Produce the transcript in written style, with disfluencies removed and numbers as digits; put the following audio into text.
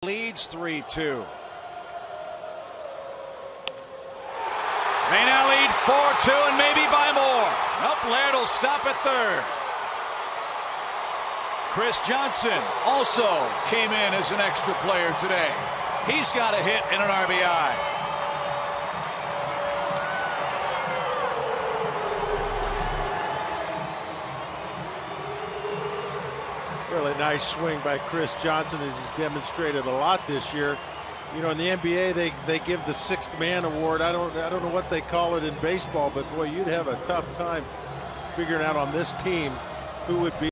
Leads 3-2. They now lead 4-2 and maybe by more. Nope, Laird will stop at third. Chris Johnson also came in as an extra player today. He's got a hit and an RBI. Really nice swing by Chris Johnson, as he's demonstrated a lot this year. You know, in the NBA, they give the sixth man award. I don't know what they call it in baseball, but boy, you'd have a tough time figuring out on this team who would be